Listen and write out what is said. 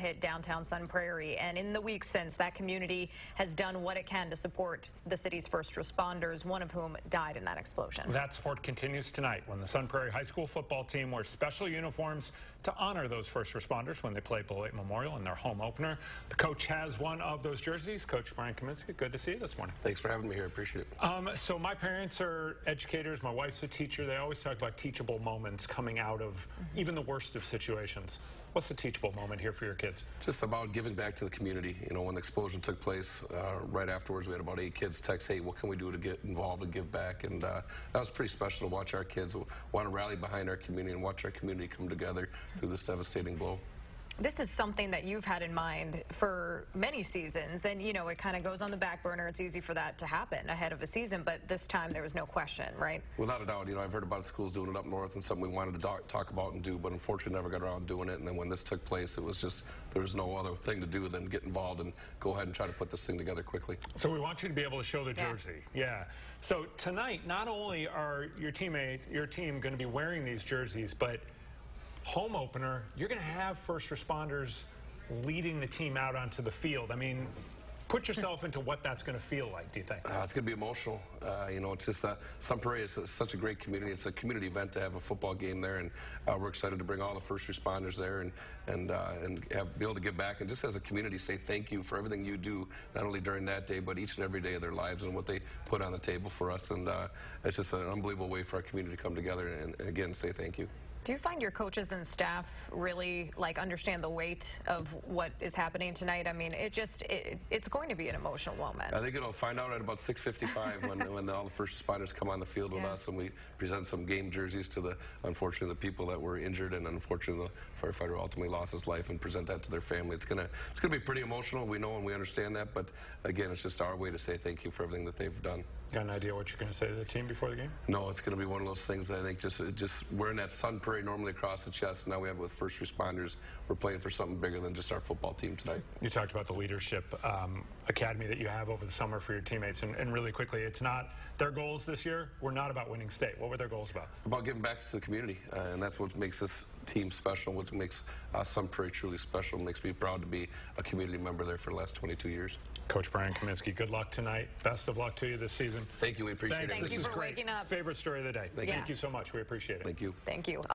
hit downtown Sun Prairie, and in the weeks since, that community has done what it can to support the city's first responders, one of whom died in that explosion. That support continues tonight when the Sun Prairie High School football team wears special uniforms to honor those first responders when they play Beloit Memorial in their home opener. The coach has one of those jerseys. Coach Brian Kaminsky, good to see you this morning. Thanks for having me here. Appreciate it. So my parents are educators. My wife's a teacher. They always talk about teachable moments coming out of even the worst of situations. What's the teachable moment here for your kids? Just about giving back to the community. You know, when the explosion took place, right afterwards, we had about 8 kids text, hey, what can we do to get involved and give back? And that was pretty special to watch our kids want to rally behind our community and watch our community come together through this devastating blow. This is something that you've had in mind for many seasons, and, you know, it kind of goes on the back burner. It's easy for that to happen ahead of a season, but this time there was no question, right? Without a doubt. You know, I've heard about schools doing it up north and something we wanted to talk about and do, but unfortunately never got around doing it. And then when this took place, it was just, there was no other thing to do than get involved and go ahead and try to put this thing together quickly. So we want you to be able to show the jersey. Yeah. So tonight, not only are your team going to be wearing these jerseys, but home opener, you're going to have first responders leading the team out onto the field. I mean, put yourself into what that's going to feel like, do you think? It's going to be emotional. You know, it's just Sun Prairie is such a great community. It's a community event to have a football game there, and we're excited to bring all the first responders there and be able to give back and just as a community say thank you for everything you do, not only during that day, but each and every day of their lives and what they put on the table for us. And it's just an unbelievable way for our community to come together and again, say thank you. Do you find your coaches and staff really understand the weight of what is happening tonight? I mean, it's going to be an emotional moment. I think it'll find out at about 6:55 when all the first responders come on the field with us and we present some game jerseys to unfortunately the people that were injured and unfortunately the firefighter ultimately lost his life and present that to their family. It's gonna be pretty emotional. We know and we understand that, but again, it's just our way to say thank you for everything that they've done. Got an idea what you're going to say to the team before the game? No, it's going to be one of those things that I think just wearing that Sun Prairie normally across the chest. Now we have it with first responders. We're playing for something bigger than just our football team tonight. You talked about the leadership academy that you have over the summer for your teammates, and really quickly, it's not their goals this year were not about winning state. What were their goals about? About giving back to the community, and that's what makes this team special, what makes Sun Prairie truly special, makes me proud to be a community member there for the last 22 years. Coach Brian Kaminsky, good luck tonight. Best of luck to you this season. Thank you. We appreciate it. Thank you for waking up. Favorite story of the day. Thank you so much. We appreciate it. Thank you. Thank you.